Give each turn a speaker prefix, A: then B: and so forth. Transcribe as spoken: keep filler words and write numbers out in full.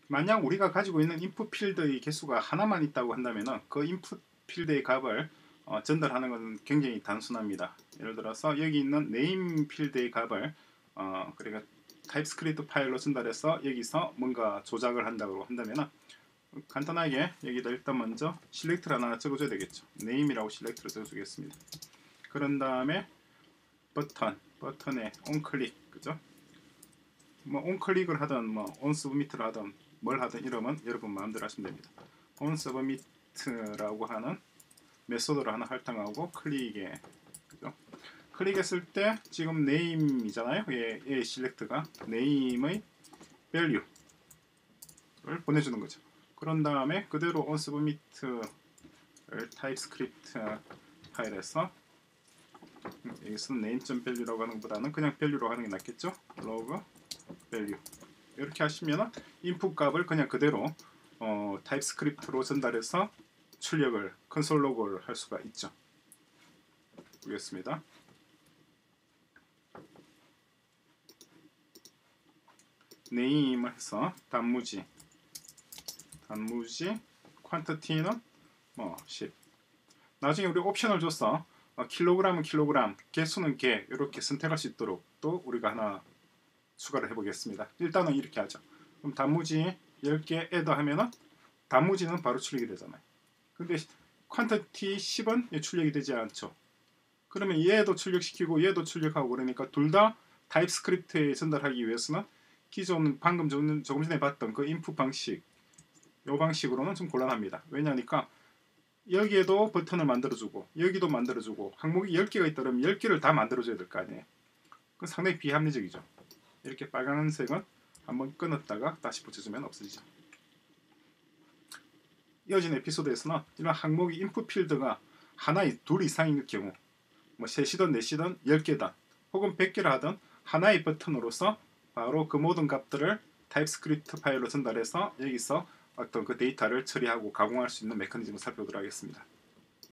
A: 만약 우리가 가지고 있는 인풋 필드의 개수가 하나만 있다고 한다면 그 인풋 필드의 값을 어, 전달하는 것은 굉장히 단순합니다. 예를 들어서 여기 있는 네임 필드의 값을 어, 그러니까 타입스크립트 파일로 전달해서 여기서 뭔가 조작을 한다고 한다면 간단하게 여기다 일단 먼저 실렉트를 하나 적어줘야 되겠죠. 네임이라고 실렉트를 적어주겠습니다. 그런 다음에 버튼, 버튼에 온클릭, 그죠? 뭐 온클릭을 하든 뭐 온서브미트를 하든 뭘 하든 이러면 여러분 마음대로 하시면 됩니다. 온서브미트라고 하는 메소드를 하나 할당하고 클릭에, 그죠? 클릭했을 때 지금 네임이잖아요. 얘, 얘 실렉트가 네임의 value를 보내주는 거죠. 그런 다음에 그대로 온서브미트를 타입스크립트 파일에서 여기서 name.value라고 하는 것보다는 그냥 value로 하는 게 낫겠죠. log value 이렇게 하시면 인풋 값을 그냥 그대로 어, 타입스크립트로 전달해서 출력을 컨솔 로그를 할 수가 있죠. 보겠습니다. 네임을 해서 단무지 단무지 퀀티티는 뭐 십. 나중에 우리 옵션을 줘서 어, 킬로그램은 킬로그램, 개수는 개 이렇게 선택할 수 있도록 또 우리가 하나 추가를 해보겠습니다. 일단은 이렇게 하죠. 그럼 단무지 열 개 애드 하면은 단무지는 바로 출력이 되잖아요. 근데 퀀티티 십은 출력이 되지 않죠. 그러면 얘도 출력시키고 얘도 출력하고 그러니까 둘 다 타입스크립트에 전달하기 위해서는 기존 방금 조금 전에 봤던 그 인풋 방식 이 방식으로는 좀 곤란합니다. 왜냐니까 여기에도 버튼을 만들어주고 여기도 만들어주고 항목이 열 개가 있다면 열 개를 다 만들어줘야 될 거 아니에요. 그건 상당히 비합리적이죠. 이렇게 빨간색은 한번 끊었다가 다시 붙여주면 없어지죠. 이어진 에피소드에서는 이런 항목이 인풋 필드가 하나의 둘 이상인 경우 뭐 셋이든 넷이든 열 개든 혹은 백 개를 하든 하나의 버튼으로서 바로 그 모든 값들을 타입스크립트 파일로 전달해서 여기서 어떤 그 데이터를 처리하고 가공할 수 있는 메커니즘을 살펴보도록 하겠습니다.